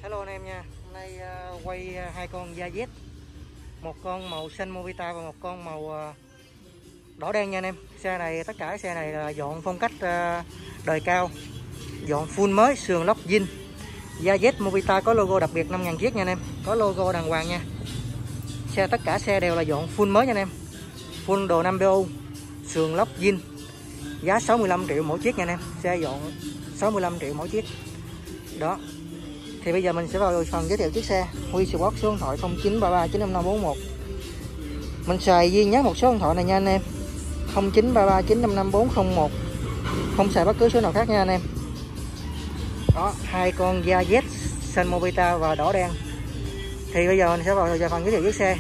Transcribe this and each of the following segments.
Hello anh em nha. Hôm nay quay hai con Gia-Z, một con màu xanh Mobita và một con màu đỏ đen nha anh em. Xe này, tất cả xe này là dọn phong cách đời cao, dọn full mới, sườn lốc zin. Gia-Z Mobita có logo đặc biệt 5.000 chiếc nha anh em, có logo đàng hoàng nha. Tất cả xe đều là dọn full mới nha anh em, full đồ 5BU, sườn lốc zin, giá 65 triệu mỗi chiếc nha anh em. Xe dọn 65 triệu mỗi chiếc đó. Thì bây giờ mình sẽ vào phần giới thiệu chiếc xe. Huy Sport số điện thoại 0933 95541. Mình xài duy nhất một số điện thoại này nha anh em, 0933 955 không xài bất cứ số nào khác nha anh em. Đó, hai con Gia-Z xanh Mobita và đỏ đen. Thì bây giờ mình sẽ vào phần giới thiệu chiếc xe.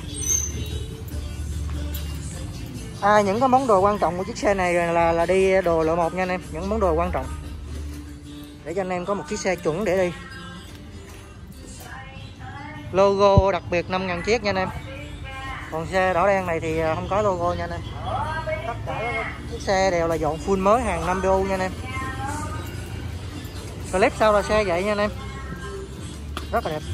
Những cái món đồ quan trọng của chiếc xe này là đi đồ loại 1 nha anh em. Những món đồ quan trọng để cho anh em có một chiếc xe chuẩn để đi. Logo đặc biệt 5.000 chiếc nha anh em. Còn xe đỏ đen này thì không có logo nha anh em. Tất cả các chiếc xe đều là dọn full mới, hàng 5BU nha anh em. Clip sau là xe vậy nha anh em, rất là đẹp.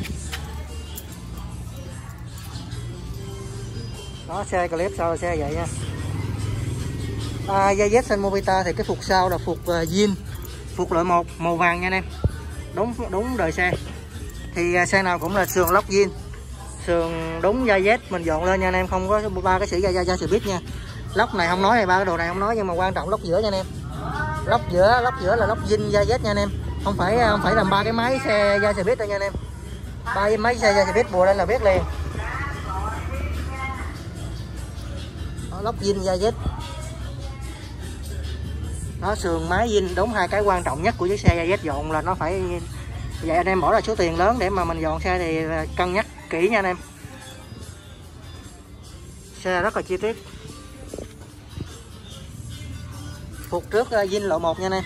Đó, xe clip sau là xe vậy nha. Gia-Z xanh Mobita thì cái phục sau là phục zin, phục loại 1 màu vàng nha anh em. Đúng đời xe. Thì xe nào cũng là sườn lốc zin, sườn đúng Gia-Z mình dọn lên nha anh em, không có ba cái xỉ da xì bít nha. Lốc này không nói, này ba cái đồ này không nói, nhưng mà quan trọng lốc giữa nha anh em. Lốc giữa là lốc zin Gia-Z nha anh em, không phải làm ba cái máy xe da xì bít đâu nha anh em. Ba cái máy xe da xì bít bùa lên là biết liền. Đó, lốc zin Gia-Z. Nó sườn máy zin, đúng hai cái quan trọng nhất của chiếc xe Gia-Z dọn là nó phải vậy. Anh em bỏ ra số tiền lớn để mà mình dọn xe thì cân nhắc kỹ nha anh em. Xe rất là chi tiết. Phục trước zin loại 1 nha anh em.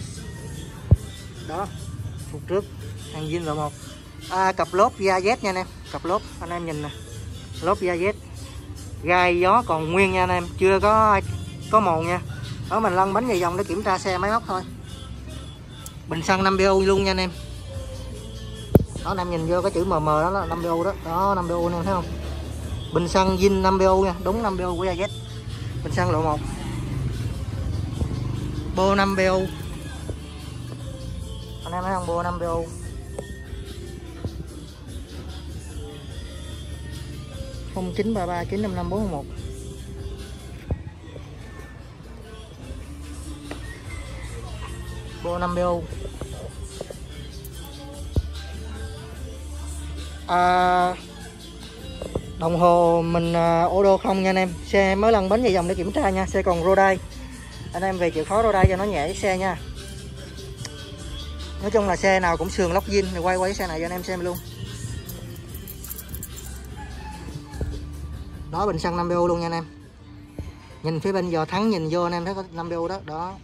Đó, phục trước hàng zin loại 1. Cặp lốp Gia-Z nha anh em, cặp lốp anh em nhìn nè, lốp Gia-Z, gai gió còn nguyên nha anh em, chưa có màu nha. Đó, mình lăn bánh vòng vòng để kiểm tra xe máy móc thôi. Bình xăng 5BU luôn nha anh em. Đó, anh em nhìn vô cái chữ MM đó là 5BU đó. Đó, 5BU anh em thấy không? Bình xăng zin 5BU nha, đúng 5BU của Gia-Z. Bình xăng loại 1. Bô 5BU. Anh em thấy không? Bô 5BU. Không 0933 955 411. Bô 5BU. Đồng hồ mình ô đô không nha anh em. Xe mới lăn bánh vòng vòng để kiểm tra nha. Xe còn rô đai, anh em về chịu khó rô đai cho nó nhẹ với xe nha. Nói chung là xe nào cũng sườn lốc zin. Rồi quay cái xe này cho anh em xem luôn. Đó, bình xăng 5BU luôn nha anh em. Nhìn phía bên giò thắng nhìn vô anh em thấy có 5BU đó. Đó,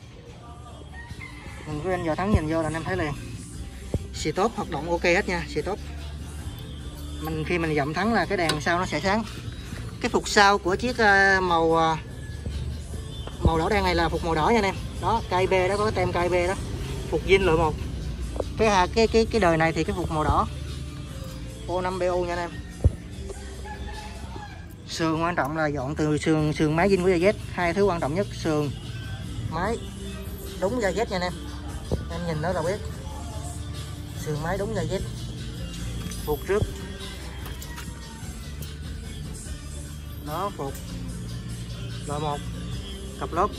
mình phía bên giò thắng nhìn vô là anh em thấy liền. Xì tốt hoạt động ok hết nha, xì tốt. Khi mình dậm thắng là cái đèn sau nó sẽ sáng. Cái phục sau của chiếc màu đỏ đen này là phục màu đỏ nha anh em. Đó, KIB đó, có cái tem KIB đó, phục zin loại 1. Cái đời này thì cái phục màu đỏ. Ô 5BU nha anh em. Sườn quan trọng là dọn từ sườn máy zin của Gia-Z. Hai thứ quan trọng nhất, sườn máy đúng Gia-Z nha anh em. Em nhìn đó là biết. Sườn máy đúng Gia-Z. Phục trước. Đó, phục loại 1, cặp lốp,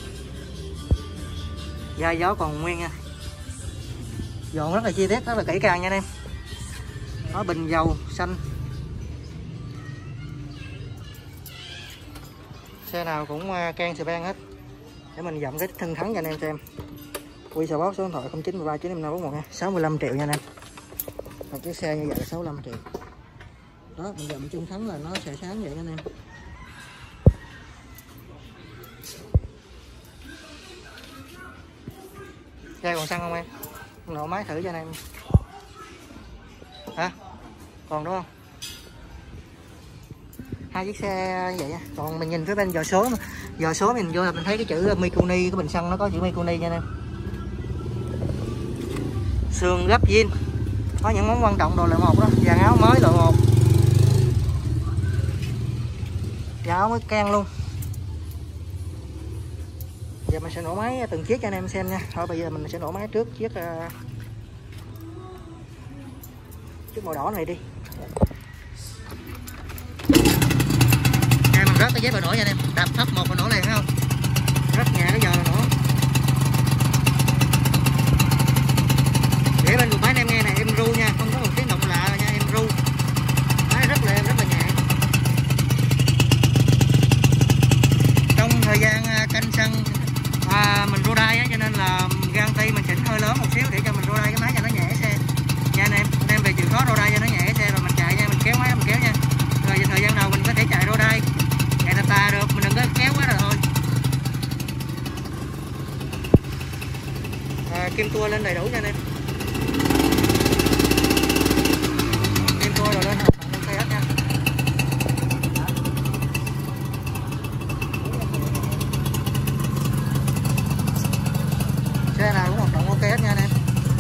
gai gió còn nguyên nha. Dọn rất là chi tiết, rất là kỹ càng nha anh em. Đó, bình dầu xanh. Xe nào cũng can xì ban hết. Để mình dậm cái thân thắng cho anh em xem. Huy Sport số điện thoại 0933 955 nha. 65 triệu nha anh em. Một chiếc xe như vậy là 65 triệu. Đó, mình dậm chân thắng là nó sẽ sáng vậy anh em. Xe còn xăng không em? Nổ máy thử cho anh em. Hả? Còn đúng không? Hai chiếc xe vậy nha. Còn mình nhìn phía bên giò số mình vô là mình thấy cái chữ Mikuni, cái bình xăng nó có chữ Mikuni nha anh em. Sườn gấp zin, Có những món quan trọng đồ loại 1 đó, dàn áo mới loại 1. Dàn áo mới can luôn. Giờ mình sẽ nổ máy từng chiếc cho anh em xem nha. Thôi bây giờ mình sẽ nổ máy trước chiếc màu đỏ này đi. Mình rớt cái dép vào nổ nha anh em, đạp thấp một và nổ liền thấy không? Rất nhẹ cái giờ là nổ. Để bên máy anh em nghe này, em ru nha, không có một tiếng động lạ nha, em ru. Máy rất là nhẹ. Trong thời gian canh xăng mình ru đai á, cho nên là gan ti mình chỉnh hơi lớn một xíu để cho mình ru đai cái máy cho nó nhẹ xe nha anh em. Anh em về chịu khó ru đai cho nó nhẹ xe rồi mình chạy nha, mình kéo máy mình kéo nha. Rồi thời gian đầu mình có thể chạy ru đai chạy tà được, mình đừng có kéo quá rồi thôi. Kim tua lên đầy đủ nha anh em. Kim tua rồi lên học ok hết nha. Xe nào cũng hoạt động ok hết nha anh em.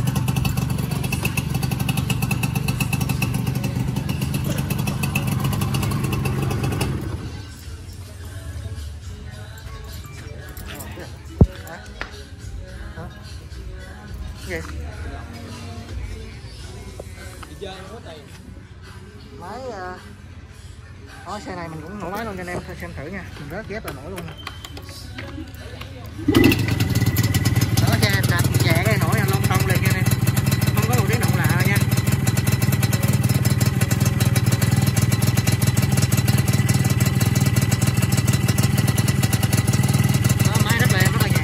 Gì? Máy xe này mình cũng nổ máy luôn cho anh em xem thử nha. Mình rớt dép là nổ luôn. Đó, xe này đạp nhẹ cái nổi là lông tông liền nha anh em. Không có một tiếng động lạ nha. Đó, máy rất là nhẹ.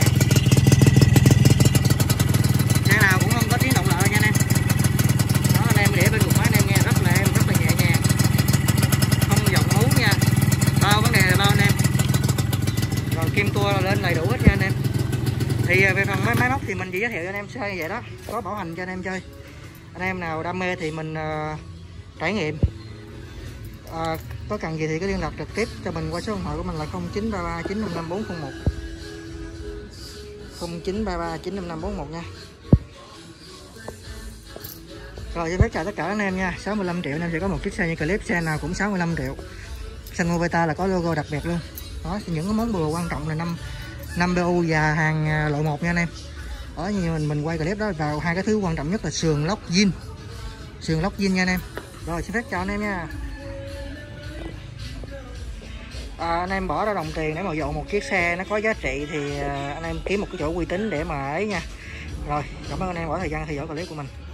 Xe nào cũng không có tiếng động lạ nha anh em. Đó, anh em để bên cục máy anh em nghe rất là nhẹ nhàng. Không giọng hú nha. Bao vấn đề là bao anh em. Rồi kim tua là lên đầy đủ hết nha anh em. Thì về phần máy móc thì mình chỉ giới thiệu cho anh em xe vậy đó, có bảo hành cho anh em chơi. Anh em nào đam mê thì mình trải nghiệm. Có cần gì thì cứ liên lạc trực tiếp cho mình qua số điện thoại của mình là 0933 955 401 0933 955 401 nha. Rồi xin phép chào tất cả anh em nha. 65 triệu anh em sẽ có một chiếc xe như clip, xe nào cũng 65 triệu. Xanh Mobita là có logo đặc biệt luôn. Đó, những cái món đồ quan trọng là 5 BU và hàng loại 1 nha anh em. Đó, như mình quay clip đó vào hai cái thứ quan trọng nhất là sườn lốc zin nha anh em. Rồi xin phép chào anh em nha. Anh em bỏ ra đồng tiền để mà dọn một chiếc xe nó có giá trị thì anh em kiếm một cái chỗ uy tín để mà ấy nha. Rồi cảm ơn anh em bỏ thời gian theo dõi clip của mình.